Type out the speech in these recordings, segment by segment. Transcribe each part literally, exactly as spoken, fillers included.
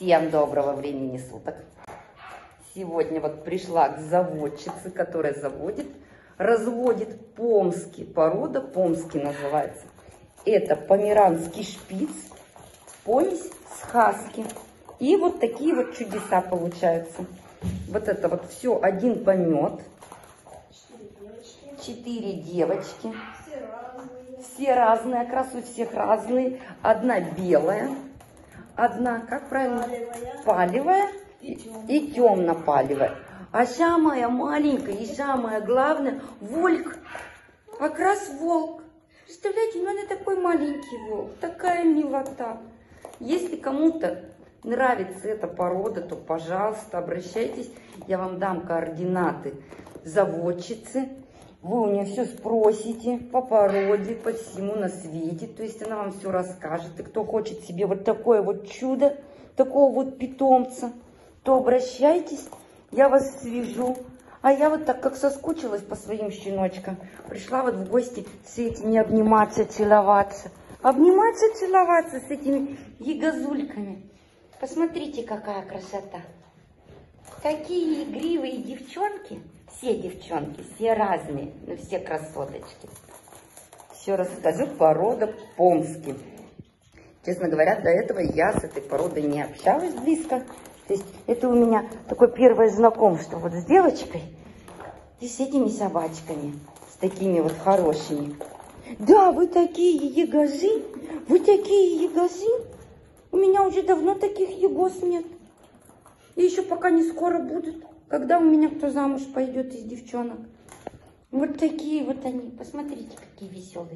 Всем доброго времени суток. Сегодня вот пришла к заводчице, которая заводит, разводит помский, порода помский называется. Это померанский шпиц, помесь с хаски. И вот такие вот чудеса получаются. Вот это вот все один помет. Четыре девочки. Все разные, окрасы у всех разные. Одна белая, одна, как правильно, палевая и, и темно-палевая. А самая маленькая и самое главное, вольк, окрас волк. Представляете, ну она такой маленький волк, такая милота. Если кому-то нравится эта порода, то, пожалуйста, обращайтесь. Я вам дам координаты заводчицы. Вы у нее все спросите по породе, по всему на свете. То есть она вам все расскажет. И кто хочет себе вот такое вот чудо, такого вот питомца, то обращайтесь, я вас свяжу. А я вот так как соскучилась по своим щеночкам, пришла вот в гости с этими обниматься, целоваться. Обниматься, целоваться с этими ягозульками. Посмотрите, какая красота. Какие игривые девчонки. Все девчонки, все разные, но все красоточки. Еще расскажу, порода помский. Честно говоря, до этого я с этой породой не общалась близко. То есть это у меня такое первое знакомство вот с девочкой и с этими собачками, с такими вот хорошими. Да, вы такие ягозы, вы такие ягозы. У меня уже давно таких ягоз нет. И еще пока не скоро будут. Когда у меня кто замуж пойдет из девчонок. Вот такие вот они. Посмотрите, какие веселые.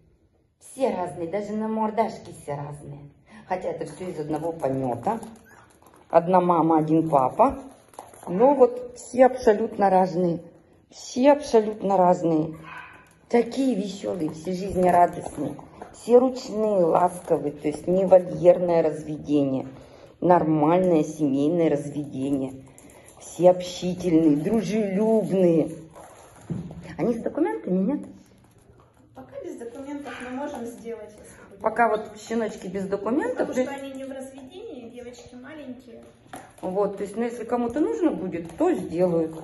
Все разные, даже на мордашке все разные. Хотя это все из одного помета. Одна мама, один папа. Но вот все абсолютно разные. Все абсолютно разные. Такие веселые, все жизнерадостные. Все ручные, ласковые. То есть не вольерное разведение. Нормальное семейное разведение. Все общительные, дружелюбные. Они с документами, нет? Пока без документов мы можем сделать. Если Пока вот щеночки без документов. Потому что они не в разведении, девочки маленькие. Вот, то есть, ну, если кому-то нужно будет, то сделают.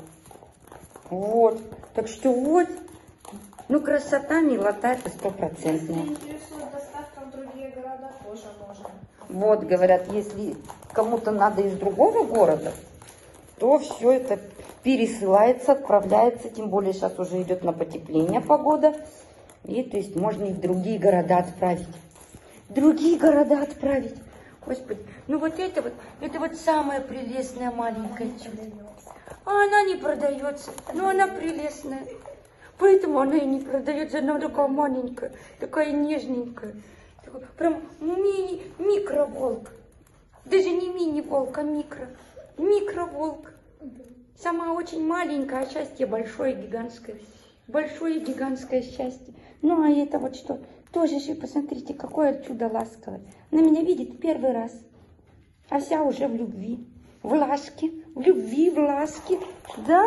Вот. Так что вот. Ну, красота, милота, это стопроцентная. Если интересует доставка в другие города, тоже можно. Вот, говорят, если кому-то надо из другого города, то все это пересылается, отправляется, тем более сейчас уже идет на потепление погода, и то есть можно и в другие города отправить. Другие города отправить. Господи, ну вот это вот, это вот самая прелестная маленькая чудо. А она не продается, но она прелестная. Поэтому она и не продается, она такая маленькая, такая нежненькая. Такой, прям мини, микроволк. Даже не мини-волк, а микро. Микроволк. Сама очень маленькая, а счастье большое, гигантское. Большое, гигантское счастье. Ну, а это вот что? Тоже же, посмотрите, какое чудо ласковое. Она меня видит первый раз. А вся уже в любви. В ласке. В любви, в ласке. Да?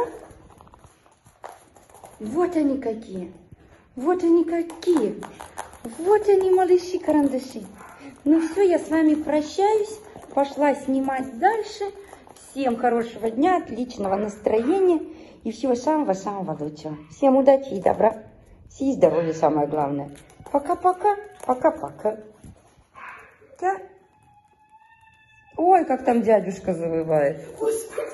Вот они какие. Вот они какие. Вот они, малыши-карандаши. Ну все, я с вами прощаюсь. Пошла снимать дальше. Всем хорошего дня, отличного настроения и всего самого-самого лучшего. Всем удачи и добра. И здоровья самое главное. Пока-пока. Пока-пока. Да. Ой, как там дядюшка завывает. Господи.